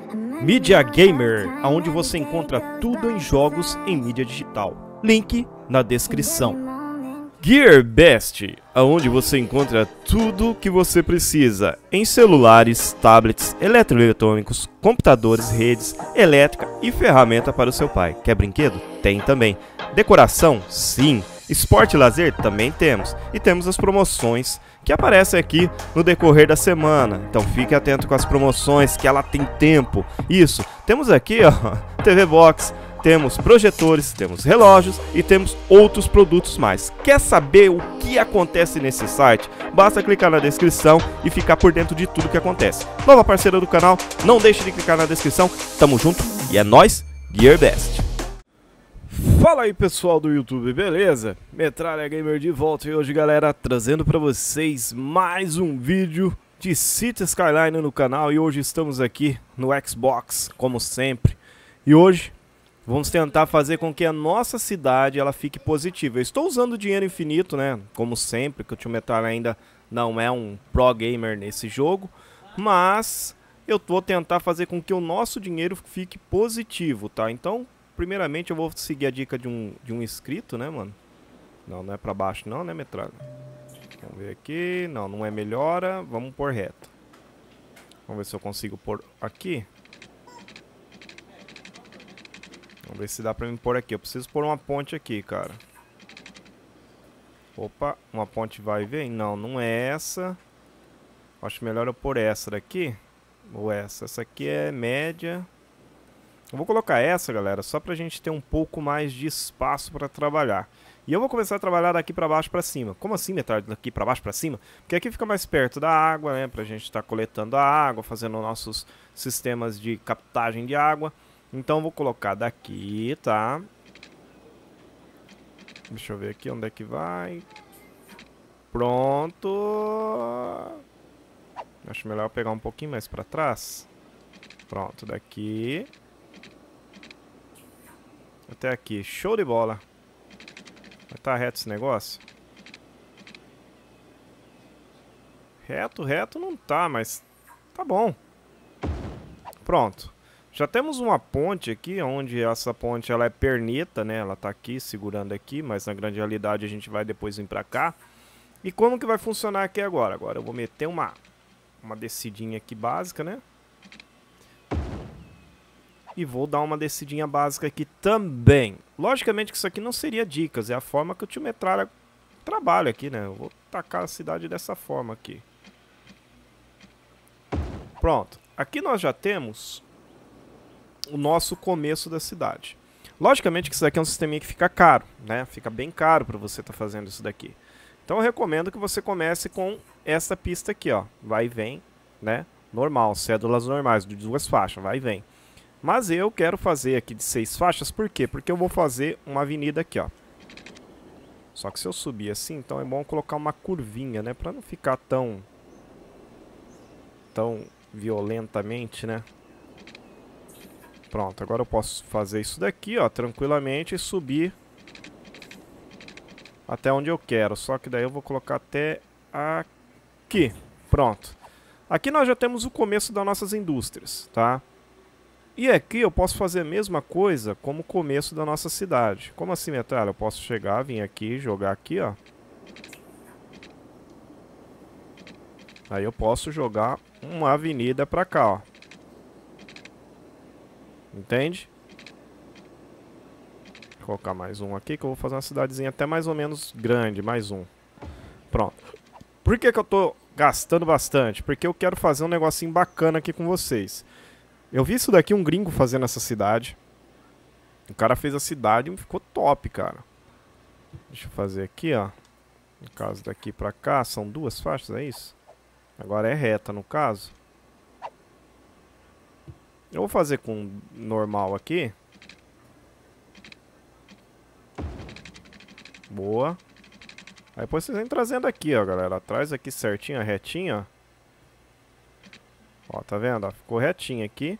Media Gamer, onde você encontra tudo em jogos em mídia digital. Link na descrição. GearBest, onde você encontra tudo que você precisa em celulares, tablets, eletroeletrônicos, computadores, redes, elétrica e ferramenta para o seu pai. Quer brinquedo? Tem também. Decoração? Sim. Esporte e lazer? Também temos. E temos as promoções que aparecem aqui no decorrer da semana. Então fique atento com as promoções, que ela tem tempo. Isso. Temos aqui, ó, TV Box, temos projetores, temos relógios e temos outros produtos mais. Quer saber o que acontece nesse site? Basta clicar na descrição e ficar por dentro de tudo que acontece. Nova parceira do canal, não deixe de clicar na descrição. Tamo junto e é nóis, GearBest. Fala aí pessoal do YouTube, beleza? Metralha Gamer de volta e hoje, galera, trazendo pra vocês mais um vídeo de Cities Skyline no canal. E hoje estamos aqui no Xbox, como sempre. E hoje vamos tentar fazer com que a nossa cidade ela fique positiva. Eu estou usando dinheiro infinito, né? Como sempre, que o Tio Metralha ainda não é um pro gamer nesse jogo. Mas eu vou tentar fazer com que o nosso dinheiro fique positivo, tá? Então, primeiramente eu vou seguir a dica de um inscrito, né, mano? Não, não é pra baixo não, né, Metralha? Vamos ver aqui. Não, não é melhora. Vamos pôr reto. Vamos ver se eu consigo pôr aqui. Vamos ver se dá pra me pôr aqui. Eu preciso pôr uma ponte aqui, cara. Opa, uma ponte vai e vem? Não, não é essa. Acho melhor eu pôr essa daqui. Ou essa. Essa aqui é média. Eu vou colocar essa, galera, só pra gente ter um pouco mais de espaço pra trabalhar. E eu vou começar a trabalhar daqui pra baixo pra cima. Como assim, Metralha, daqui pra baixo pra cima? Porque aqui fica mais perto da água, né? Pra gente estar coletando a água, fazendo nossos sistemas de captagem de água. Então eu vou colocar daqui, tá? Deixa eu ver aqui onde é que vai. Pronto. Acho melhor eu pegar um pouquinho mais pra trás. Pronto, daqui até aqui, show de bola. Vai estar reto esse negócio? Reto não tá, mas tá bom. Pronto. Já temos uma ponte aqui, onde essa ponte ela é pernita, né? Ela tá aqui, segurando aqui, mas na grande realidade a gente vai depois vir pra cá. E como que vai funcionar aqui agora? Agora eu vou meter uma descidinha aqui básica, né? E vou dar uma descidinha básica aqui também. Logicamente que isso aqui não seria dicas, é a forma que o Tio Metralha trabalha aqui, né? Eu vou tacar a cidade dessa forma aqui. Pronto. Aqui nós já temos o nosso começo da cidade. Logicamente que isso daqui é um sisteminha que fica caro, né? Fica bem caro para você estar fazendo isso daqui. Então eu recomendo que você comece com essa pista aqui, ó. Vai e vem, né? Normal, cédulas normais, de 2 faixas, vai e vem. Mas eu quero fazer aqui de 6 faixas, por quê? Porque eu vou fazer uma avenida aqui, ó. Só que se eu subir assim, então é bom colocar uma curvinha, né? Pra não ficar tão violentamente, né? Pronto, agora eu posso fazer isso daqui, ó, tranquilamente e subir até onde eu quero. Só que daí eu vou colocar até aqui. Pronto. Aqui nós já temos o começo das nossas indústrias, tá? E aqui eu posso fazer a mesma coisa como o começo da nossa cidade. Como assim, Metralha? Eu posso chegar, vir aqui, jogar aqui, ó. Aí eu posso jogar uma avenida pra cá, ó. Entende? Vou colocar mais um aqui, que eu vou fazer uma cidadezinha até mais ou menos grande. Mais um. Pronto. Por que que eu tô gastando bastante? Porque eu quero fazer um negocinho bacana aqui com vocês. Eu vi isso daqui, um gringo fazendo essa cidade. O cara fez a cidade e ficou top, cara. Deixa eu fazer aqui, ó. No caso daqui pra cá, são 2 faixas, é isso? Agora é reta, no caso. Eu vou fazer com normal aqui. Boa. Aí depois vocês vêm trazendo aqui, ó, galera. Traz aqui certinho, retinho, ó. Ó, tá vendo? Ó, ficou retinho aqui.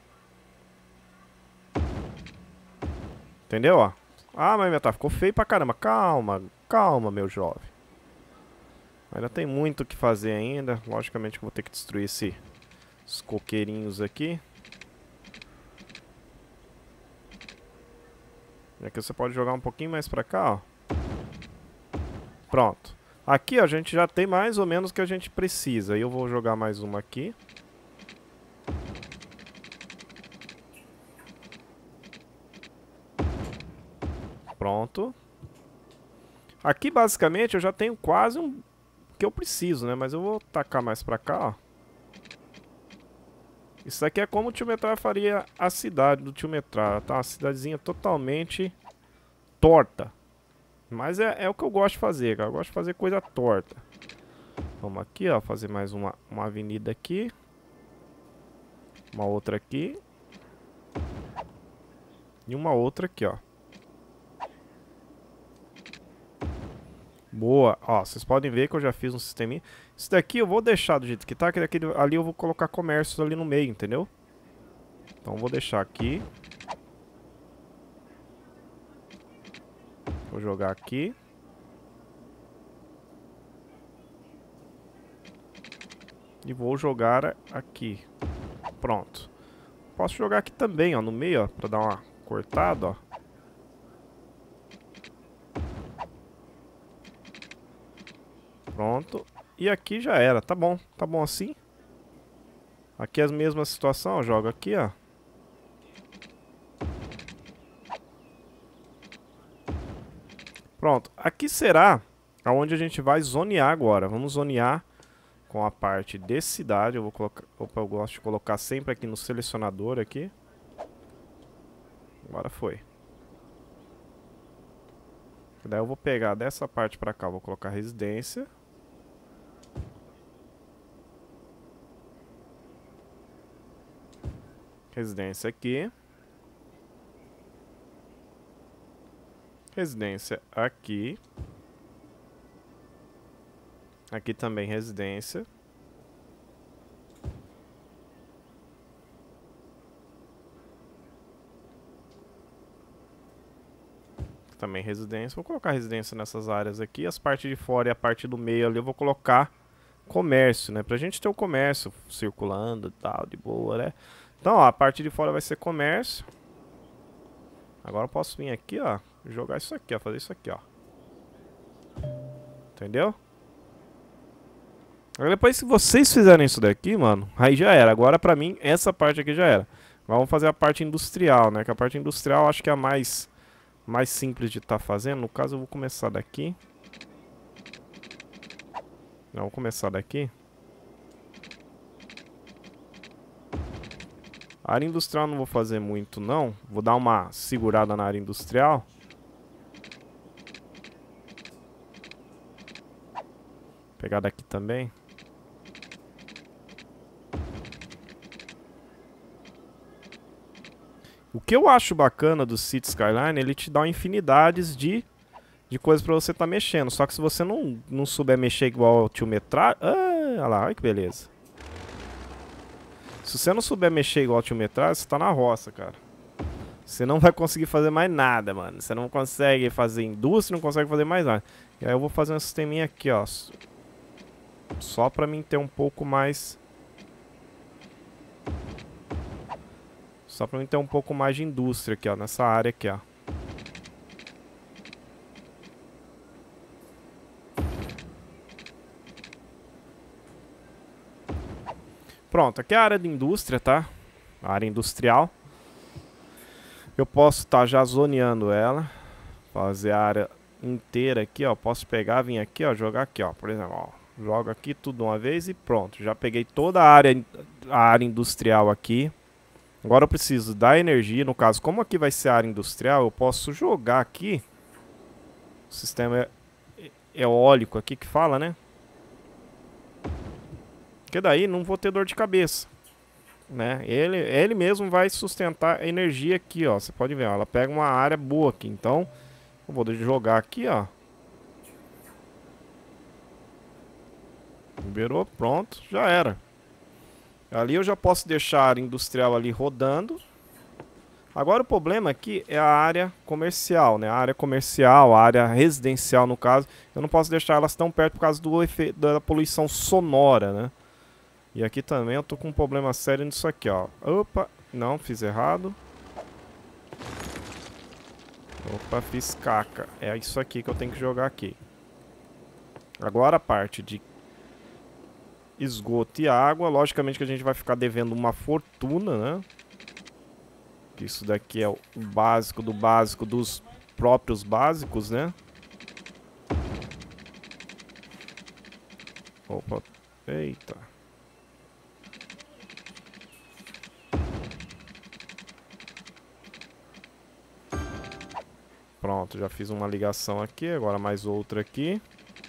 Entendeu, ó? Ah, mas tá, ficou feio pra caramba. Calma, calma, meu jovem. Ainda tem muito o que fazer ainda. Logicamente que eu vou ter que destruir esses coqueirinhos aqui. E aqui você pode jogar um pouquinho mais pra cá, ó. Pronto. Aqui, ó, a gente já tem mais ou menos o que a gente precisa. E eu vou jogar mais uma aqui. Pronto. Aqui, basicamente, eu já tenho quase o que eu preciso, né? Mas eu vou tacar mais pra cá, ó. Isso aqui é como o Tio Metralha faria a cidade do Tio Metralha, tá? Uma cidadezinha totalmente torta. Mas é o que eu gosto de fazer, cara. Eu gosto de fazer coisa torta. Vamos aqui, ó. Fazer mais uma avenida aqui. Uma outra aqui. E uma outra aqui, ó. Boa. Ó, vocês podem ver que eu já fiz um sisteminha. Isso daqui eu vou deixar do jeito que tá. Que ali eu vou colocar comércios ali no meio, entendeu? Então eu vou deixar aqui. Vou jogar aqui. E vou jogar aqui. Pronto. Posso jogar aqui também, ó, no meio, ó, pra dar uma cortada, ó. Pronto. E aqui já era, tá bom assim. Aqui é a mesma situação, eu jogo aqui, ó. Pronto, aqui será aonde a gente vai zonear agora. Vamos zonear com a parte de cidade. Eu vou colocar, opa, eu gosto de colocar sempre aqui no selecionador aqui. Agora foi. Daí eu vou pegar dessa parte pra cá, vou colocar residência. Residência aqui. Residência aqui. Aqui também residência. Também residência. Vou colocar residência nessas áreas aqui. As partes de fora e a parte do meio ali eu vou colocar comércio, né? Pra gente ter o comércio circulando e tal, de boa, né? Então, ó, a parte de fora vai ser comércio. Agora eu posso vir aqui, ó, jogar isso aqui, ó, fazer isso aqui, ó. Entendeu? Agora depois se vocês fizerem isso daqui, mano, aí já era. Agora pra mim, essa parte aqui já era. Agora vamos fazer a parte industrial, né? Que a parte industrial eu acho que é a mais simples de estar fazendo. No caso eu vou começar daqui. Não, vou começar daqui. A área industrial não vou fazer muito, não. Vou dar uma segurada na área industrial. Pegar daqui também. O que eu acho bacana do City Skyline, ele te dá uma infinidades de coisas pra você estar mexendo. Só que se você não souber mexer igual ao Tio Metralha... Ah, olha lá, olha que beleza. Se você não souber mexer igual ao Tio Metralha, você tá na roça, cara. Você não vai conseguir fazer mais nada, mano. Você não consegue fazer indústria, não consegue fazer mais nada. E aí eu vou fazer um sisteminha aqui, ó. Só pra mim ter um pouco mais... Só pra mim ter um pouco mais de indústria aqui, ó. Nessa área aqui, ó. Pronto, aqui é a área de indústria, tá? A área industrial. Eu posso estar já zoneando ela. Fazer a área inteira aqui, ó. Posso pegar, vir aqui, ó. Jogar aqui, ó. Por exemplo, ó. Jogo aqui tudo de uma vez e pronto. Já peguei toda a área industrial aqui. Agora eu preciso da energia. No caso, como aqui vai ser a área industrial, eu posso jogar aqui. O sistema eólico aqui que fala, né? Porque daí não vou ter dor de cabeça, né? Ele mesmo vai sustentar a energia aqui, ó. Você pode ver, ó, ela pega uma área boa aqui. Então, eu vou jogar aqui, ó. Liberou, pronto, já era. Ali eu já posso deixar a área industrial ali rodando. Agora o problema aqui é a área comercial, né? A área comercial, a área residencial no caso. Eu não posso deixar elas tão perto por causa do efeito da poluição sonora, né? E aqui também eu tô com um problema sério nisso aqui, ó. Opa, não, fiz errado. Opa, fiz caca. É isso aqui que eu tenho que jogar aqui. Agora a parte de esgoto e água. Logicamente que a gente vai ficar devendo uma fortuna, né? Isso daqui é o básico do básico dos próprios básicos, né? Opa, eita. Pronto, já fiz uma ligação aqui, agora mais outra aqui.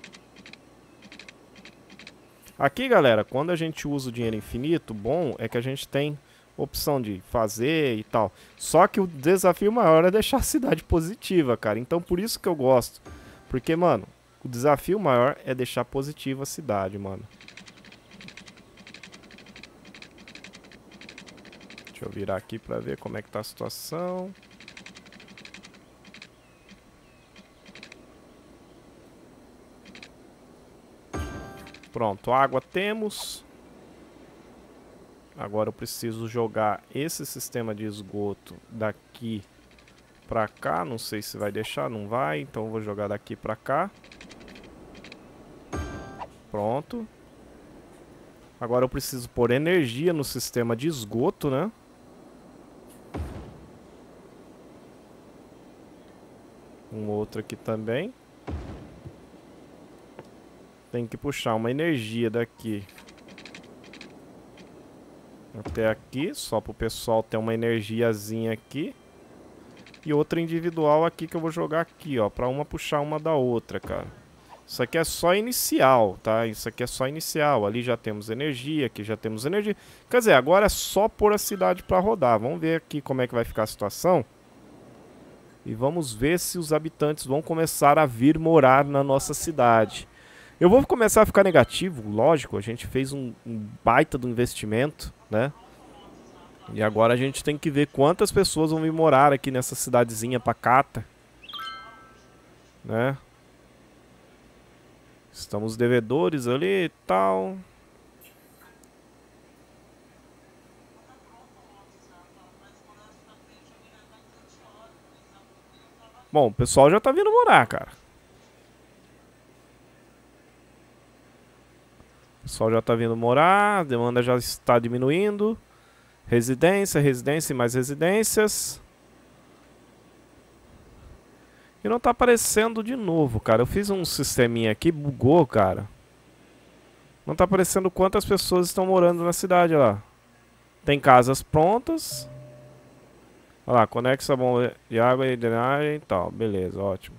Aqui, galera, quando a gente usa o dinheiro infinito, bom é que a gente tem opção de fazer e tal. Só que o desafio maior é deixar a cidade positiva, cara. Então por isso que eu gosto. Porque, mano, o desafio maior é deixar positiva a cidade, mano. Deixa eu virar aqui pra ver como é que tá a situação. Pronto, água temos. Agora eu preciso jogar esse sistema de esgoto daqui pra cá. Não sei se vai deixar, não vai. Então eu vou jogar daqui pra cá. Pronto. Agora eu preciso pôr energia no sistema de esgoto, né? Um outro aqui também. Tem que puxar uma energia daqui até aqui, só para o pessoal ter uma energiazinha aqui. E outra individual aqui que eu vou jogar aqui, ó, para uma puxar uma da outra, cara. Isso aqui é só inicial, tá? Isso aqui é só inicial. Ali já temos energia, aqui já temos energia. Quer dizer, agora é só pôr a cidade para rodar. Vamos ver aqui como é que vai ficar a situação. E vamos ver se os habitantes vão começar a vir morar na nossa cidade. Eu vou começar a ficar negativo, lógico, a gente fez um baita do investimento, né? E agora a gente tem que ver quantas pessoas vão vir morar aqui nessa cidadezinha pacata, né? Estamos devedores ali e tal. Bom, o pessoal já tá vindo morar, cara. O pessoal já está vindo morar, a demanda já está diminuindo. Residência, residência e mais residências. E não está aparecendo de novo, cara. Eu fiz um sisteminha aqui, bugou, cara. Não está aparecendo quantas pessoas estão morando na cidade, olha lá. Tem casas prontas. Olha lá, conexa bomba de água e drenagem e tal. Beleza, ótimo.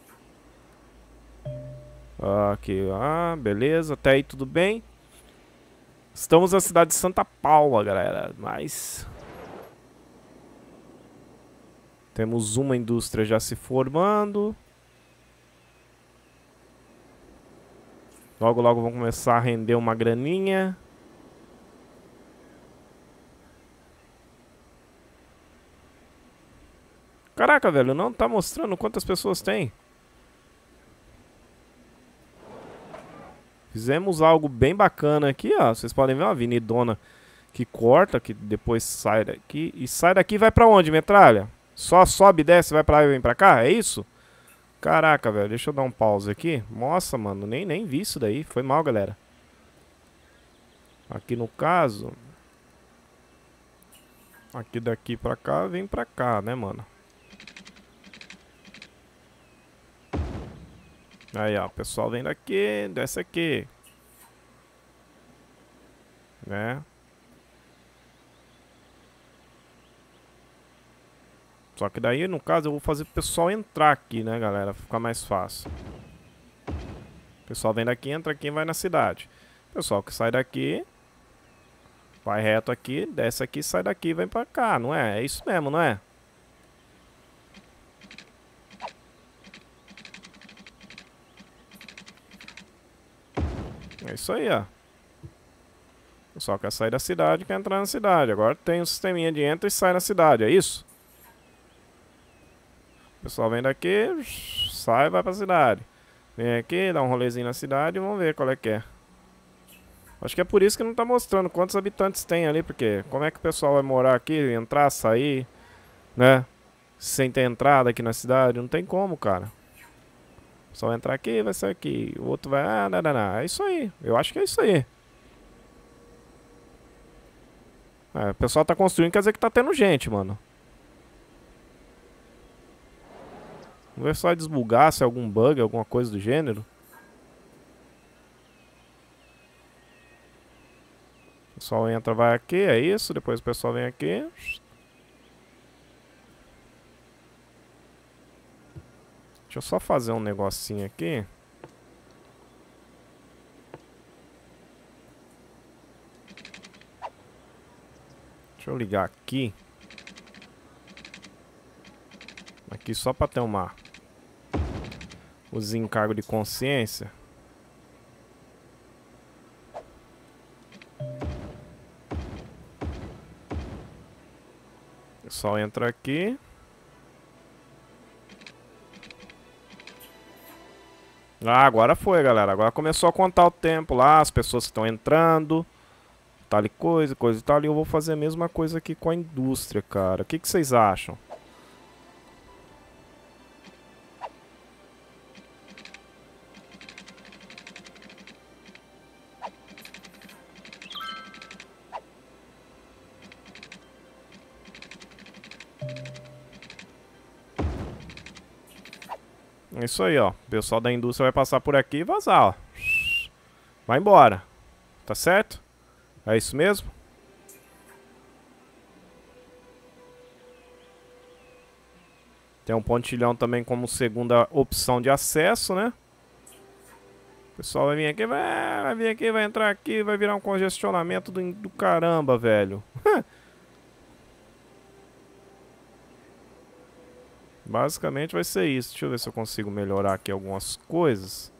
Aqui, beleza, até aí tudo bem. Estamos na cidade de Santa Paula, galera, mas temos uma indústria já se formando. Logo, logo vão começar a render uma graninha. Caraca, velho, não tá mostrando quantas pessoas tem. Fizemos algo bem bacana aqui, ó. Vocês podem ver uma avenidona que corta, que depois sai daqui. E sai daqui e vai pra onde, metralha? Só sobe, desce, vai pra lá e vem pra cá? É isso? Caraca, velho. Deixa eu dar um pause aqui. Nossa, mano. Nem vi isso daí. Foi mal, galera. Aqui no caso... Aqui daqui pra cá, vem pra cá, né, mano? Aí, ó, o pessoal vem daqui, desce aqui. Né? Só que daí, no caso, eu vou fazer o pessoal entrar aqui, né, galera? Ficar mais fácil. O pessoal vem daqui, entra aqui e vai na cidade. O pessoal que sai daqui, vai reto aqui, desce aqui, sai daqui e vem pra cá, não é? É isso mesmo, não é? É isso aí, ó. O pessoal quer sair da cidade, quer entrar na cidade. Agora tem um sisteminha de entra e sai na cidade, é isso? O pessoal vem daqui, sai e vai pra cidade. Vem aqui, dá um rolezinho na cidade e vamos ver qual é que é. Acho que é por isso que não tá mostrando quantos habitantes tem ali, porque como é que o pessoal vai morar aqui, entrar, sair, né? sem ter entrada aqui na cidade. Não tem como, cara. Só entrar aqui, vai sair aqui. O outro vai... Ah, não, não, não. É isso aí. Eu acho que é isso aí. O pessoal tá construindo, quer dizer que tá tendo gente, mano. Vamos ver se vai desbugar, se é algum bug, alguma coisa do gênero. O pessoal entra, vai aqui, é isso. Depois o pessoal vem aqui. Deixa eu só fazer um negocinho aqui. Deixa eu ligar aqui. Aqui só pra ter os encargos de consciência. O pessoal entra aqui. Ah, agora foi, galera. Agora começou a contar o tempo lá, as pessoas que estão entrando. Tal e coisa e tal. E eu vou fazer a mesma coisa aqui com a indústria, cara. O que vocês acham? É isso aí, ó. O pessoal da indústria vai passar por aqui e vazar, ó. Vai embora. Tá certo? É isso mesmo? Tem um pontilhão também como segunda opção de acesso, né? O pessoal vai vir aqui, vai vir aqui, vai entrar aqui, vai virar um congestionamento do caramba, velho. Basicamente vai ser isso. Deixa eu ver se eu consigo melhorar aqui algumas coisas.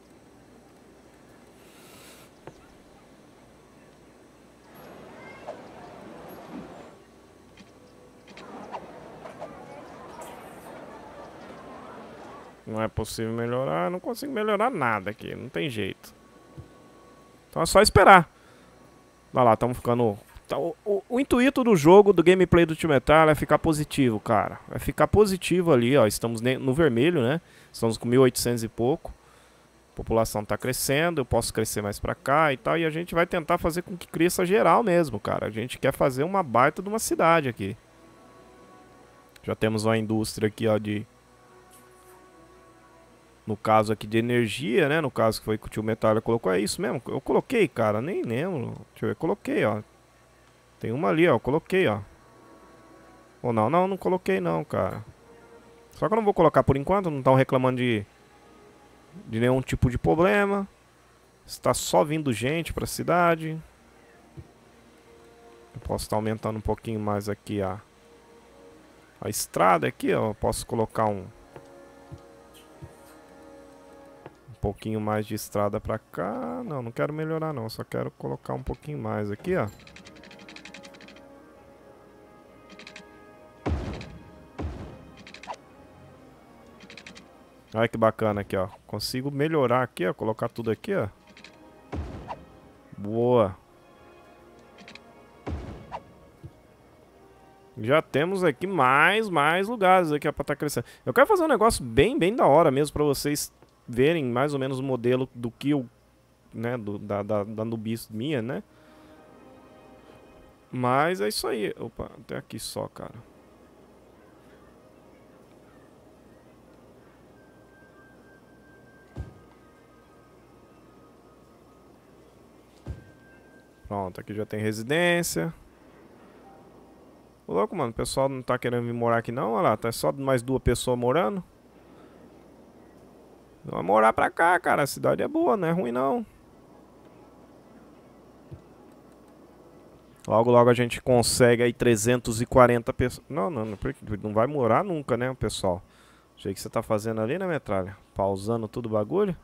Não é possível melhorar. Não consigo melhorar nada aqui. Não tem jeito. Então é só esperar. Olha lá, estamos ficando... O intuito do jogo, do gameplay do Tio Metal é ficar positivo, cara. Vai ficar positivo ali, ó. Estamos no vermelho, né? Estamos com 1800 e pouco. A população tá crescendo, eu posso crescer mais pra cá e tal. E a gente vai tentar fazer com que cresça geral mesmo, cara. A gente quer fazer uma baita de uma cidade aqui. Já temos uma indústria aqui, ó, de... No caso aqui de energia, né? No caso que foi que o Tio Metal colocou. É isso mesmo? Eu coloquei, cara. Nem lembro. Deixa eu ver. Coloquei, ó. Tem uma ali, ó. Coloquei, ó. Ou não, não coloquei não, cara. Só que eu não vou colocar por enquanto. Não estão reclamando de nenhum tipo de problema. Está só vindo gente pra cidade. Eu posso estar aumentando um pouquinho mais aqui a estrada aqui, ó. Eu posso colocar um pouquinho mais de estrada pra cá. Não, não quero melhorar não. Só quero colocar um pouquinho mais aqui, ó. Olha que bacana aqui, ó. Consigo melhorar aqui, ó. Colocar tudo aqui, ó. Boa. Já temos aqui mais lugares aqui, ó, pra estar crescendo. Eu quero fazer um negócio bem da hora mesmo pra vocês verem mais ou menos o modelo do que eu, né, da Nubis minha, né? Mas é isso aí. Opa, até aqui só, cara. Pronto, aqui já tem residência. Ô louco, mano, o pessoal não tá querendo vir morar aqui não, olha lá, tá só mais duas pessoas morando. Vai morar pra cá, cara, a cidade é boa, não é ruim não. Logo a gente consegue aí 340 pessoas. Não vai morar nunca, né, pessoal? Sei que você tá fazendo ali, né, metralha? Pausando tudo o bagulho.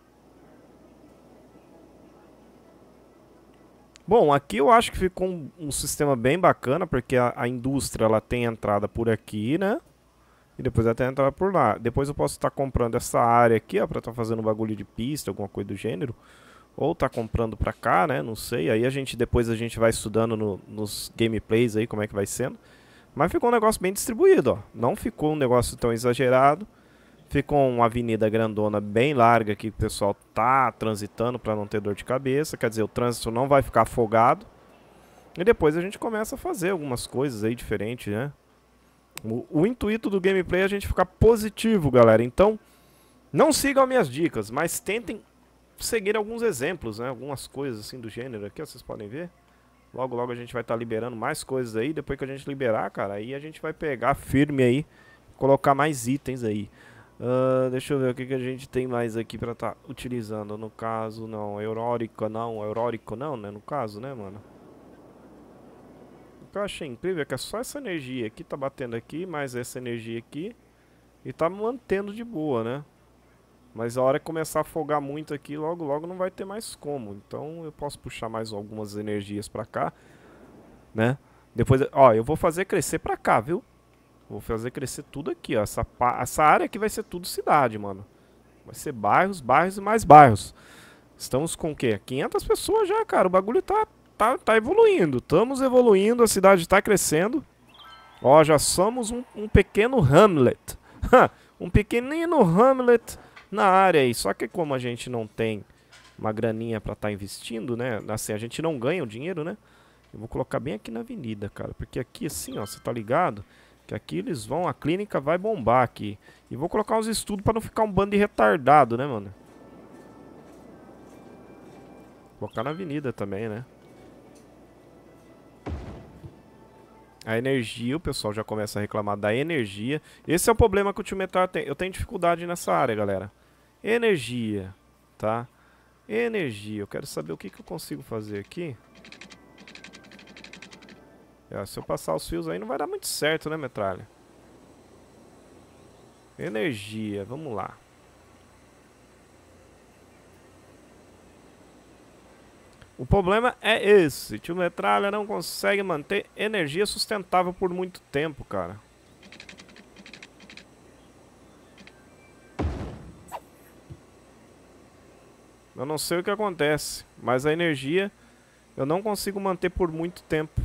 Bom, aqui eu acho que ficou um sistema bem bacana, porque a indústria ela tem entrada por aqui, né? E depois ela tem entrada por lá. Depois eu posso estar comprando essa área aqui, ó, pra estar fazendo bagulho de pista, alguma coisa do gênero. Ou tá comprando pra cá, né? Não sei. Aí depois a gente vai estudando nos gameplays aí, como é que vai sendo. Mas ficou um negócio bem distribuído, ó. Não ficou um negócio tão exagerado. Ficou uma avenida grandona bem larga que o pessoal tá transitando para não ter dor de cabeça. Quer dizer, o trânsito não vai ficar afogado. E depois a gente começa a fazer algumas coisas aí diferentes, né? O intuito do gameplay é a gente ficar positivo, galera. Então, não sigam minhas dicas, mas tentem seguir alguns exemplos, né? Algumas coisas assim do gênero aqui, ó, vocês podem ver. Logo, logo a gente vai estar liberando mais coisas aí. Depois que a gente liberar, cara, aí a gente vai pegar firme aí, colocar mais itens aí. Deixa eu ver o que a gente tem mais aqui pra estar utilizando. No caso, não, Aurórico não, né? No caso, né, mano? O que eu achei incrível é que é só essa energia aqui tá batendo aqui, mais essa energia aqui. E tá mantendo de boa, né? Mas a hora que começar a afogar muito aqui, logo logo não vai ter mais como. Então eu posso puxar mais algumas energias pra cá, né? Depois, ó, eu vou fazer crescer pra cá, viu? Vou fazer crescer tudo aqui, ó. Essa área aqui vai ser tudo cidade, mano. Vai ser bairros, bairros e mais bairros. Estamos com o quê? 500 pessoas já, cara. O bagulho tá evoluindo. Estamos evoluindo, a cidade tá crescendo. Ó, já somos um pequeno hamlet. Um pequenino hamlet na área aí. Só que como a gente não tem uma graninha pra estar investindo, né? Assim, a gente não ganha o dinheiro, né? Eu vou colocar bem aqui na avenida, cara. Porque aqui assim, ó, você tá ligado? Que aqui eles vão, a clínica vai bombar aqui. E vou colocar uns estudos pra não ficar um bando de retardado, né, mano? Vou colocar na avenida também, né? A energia, o pessoal já começa a reclamar da energia. Esse é o problema que o Tio Metal tem. Eu tenho dificuldade nessa área, galera. Energia, tá? Energia. Eu quero saber o que eu consigo fazer aqui. Se eu passar os fios aí não vai dar muito certo, né, metralha? Energia, vamos lá. O problema é esse. Tio Metralha não consegue manter energia sustentável por muito tempo, cara. Eu não sei o que acontece, mas a energia eu não consigo manter por muito tempo.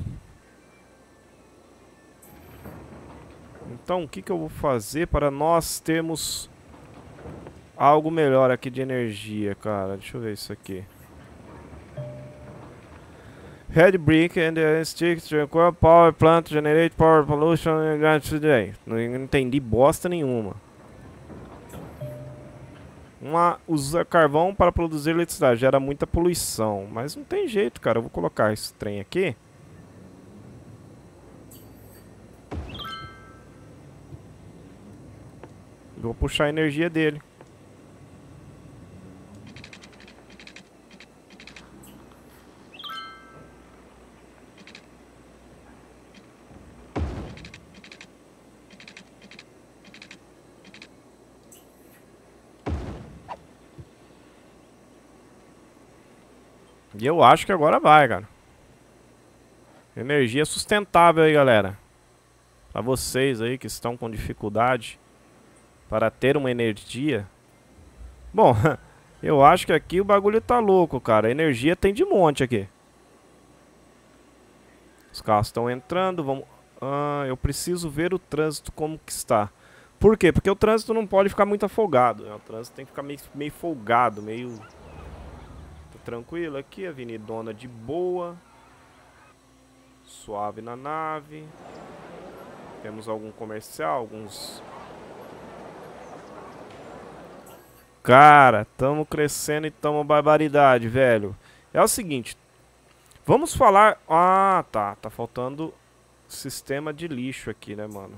Então, o que eu vou fazer para nós termos algo melhor aqui de energia, cara? Deixa eu ver isso aqui. Head brick and stick to power plant generate power pollution today. Não entendi bosta nenhuma. Usa carvão para produzir eletricidade. Gera muita poluição. Mas não tem jeito, cara. Eu vou colocar esse trem aqui. Vou puxar a energia dele. E eu acho que agora vai, cara. Energia sustentável aí, galera. Pra vocês aí que estão com dificuldade para ter uma energia. Bom, eu acho que aqui o bagulho tá louco, cara. A energia tem de monte aqui. Os carros estão entrando, vamos... eu preciso ver o trânsito como que está. Por quê? Porque o trânsito não pode ficar muito afogado, né? O trânsito tem que ficar meio folgado, meio... Tá tranquilo aqui, avenidona de boa. Suave na nave. Temos algum comercial, alguns... Cara, tamo crescendo e tamo barbaridade, velho. É o seguinte, vamos falar... Ah, tá faltando sistema de lixo aqui, né, mano?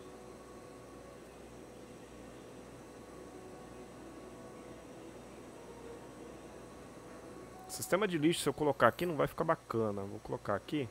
Sistema de lixo, se eu colocar aqui, não vai ficar bacana. Vou colocar aqui.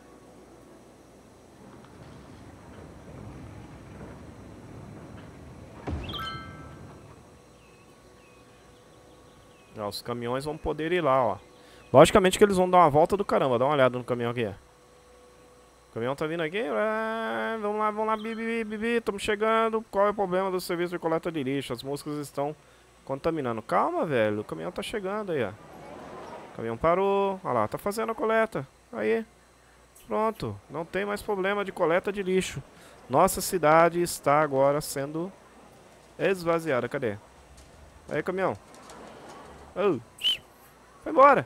Ó, os caminhões vão poder ir lá, ó. Logicamente que eles vão dar uma volta do caramba. Dá uma olhada no caminhão aqui. O caminhão tá vindo aqui. Vamos lá, bibi, estamos chegando. Qual é o problema do serviço de coleta de lixo? As moscas estão contaminando. Calma, velho. O caminhão tá chegando aí, ó. O caminhão parou. Olha lá, tá fazendo a coleta. Aí. Pronto. Não tem mais problema de coleta de lixo. Nossa cidade está agora sendo esvaziada. Cadê? Aí, caminhão. Oh, foi embora.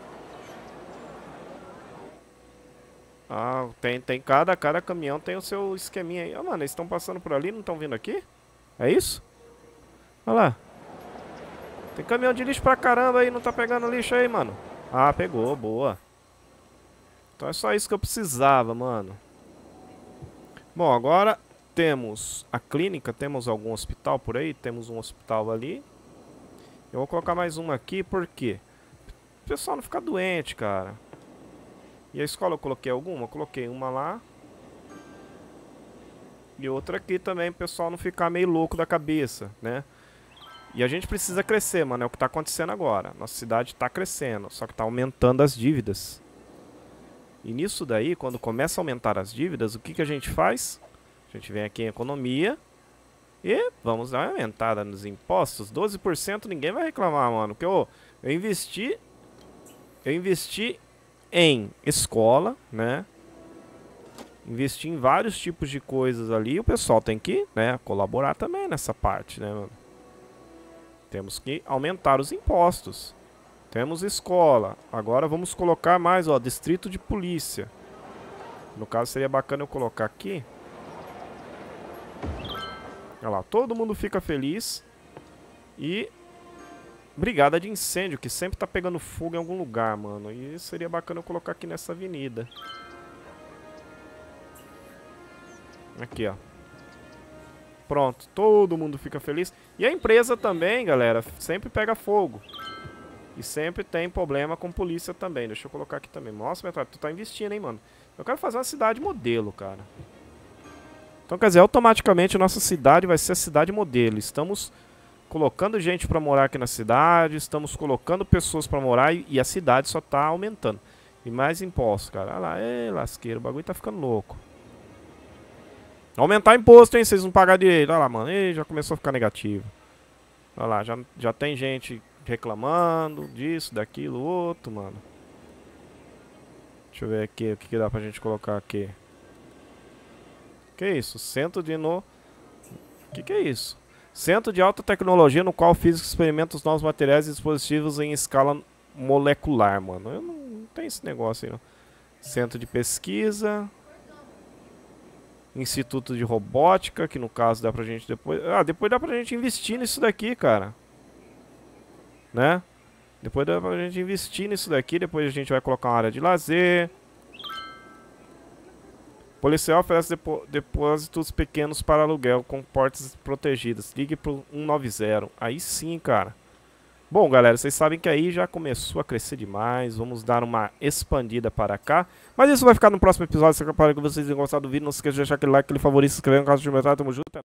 Ah, tem cada caminhão tem o seu esqueminha aí. Ah, mano, eles estão passando por ali, não estão vindo aqui? É isso? Olha lá. Tem caminhão de lixo pra caramba aí, não tá pegando lixo aí, mano. Ah, pegou, boa. Então é só isso que eu precisava, mano. Bom, agora temos a clínica, temos algum hospital por aí, temos um hospital ali. Eu vou colocar mais uma aqui, por quê? O pessoal não ficar doente, cara. E a escola eu coloquei alguma? Eu coloquei uma lá. E outra aqui também, o pessoal não ficar meio louco da cabeça, né? E a gente precisa crescer, mano, é o que tá acontecendo agora. Nossa cidade tá crescendo, só que tá aumentando as dívidas. E nisso daí, quando começa a aumentar as dívidas, o que que a gente faz? A gente vem aqui em economia e vamos dar uma aumentada nos impostos. 12% ninguém vai reclamar, mano. Porque eu investi em escola, né? Investi em vários tipos de coisas ali. O pessoal tem que, né, colaborar também nessa parte, né, mano? Temos que aumentar os impostos. Temos escola. Agora vamos colocar mais, ó, distrito de polícia. No caso seria bacana eu colocar aqui. Olha lá, todo mundo fica feliz. E brigada de incêndio, que sempre tá pegando fogo em algum lugar, mano. E seria bacana eu colocar aqui nessa avenida. Aqui, ó. Pronto, todo mundo fica feliz. E a empresa também, galera, sempre pega fogo. E sempre tem problema com polícia também. Deixa eu colocar aqui também. Nossa, Metralha, tu tá investindo, hein, mano. Eu quero fazer uma cidade modelo, cara. Então, quer dizer, automaticamente nossa cidade vai ser a cidade modelo. Estamos colocando gente pra morar aqui na cidade. Estamos colocando pessoas pra morar. E a cidade só tá aumentando. E mais impostos, cara. Olha lá, ei, lasqueiro, o bagulho tá ficando louco. Aumentar imposto, hein? Vocês não pagar direito. Olha lá, mano. Ei, já começou a ficar negativo. Olha lá, já tem gente reclamando disso, daquilo, outro, mano. Deixa eu ver aqui o que dá pra gente colocar aqui. Que isso? Centro de que é isso? Centro de alta tecnologia no qual o físico experimenta os novos materiais e dispositivos em escala molecular, mano. Eu não tenho esse negócio aí, não. Centro de pesquisa. Instituto de robótica, que no caso dá pra gente depois... Ah, depois dá pra gente investir nisso daqui, cara. Né? Depois dá pra gente investir nisso daqui. Depois a gente vai colocar uma área de lazer. Policial oferece depósitos pequenos para aluguel com portas protegidas. Ligue pro 190. Aí sim, cara. Bom, galera, vocês sabem que aí já começou a crescer demais. Vamos dar uma expandida para cá. Mas isso vai ficar no próximo episódio. Espero que vocês tenham gostado do vídeo. Não se esqueça de deixar aquele like, aquele favorito, se inscrever no canal do Metralha. Tamo junto.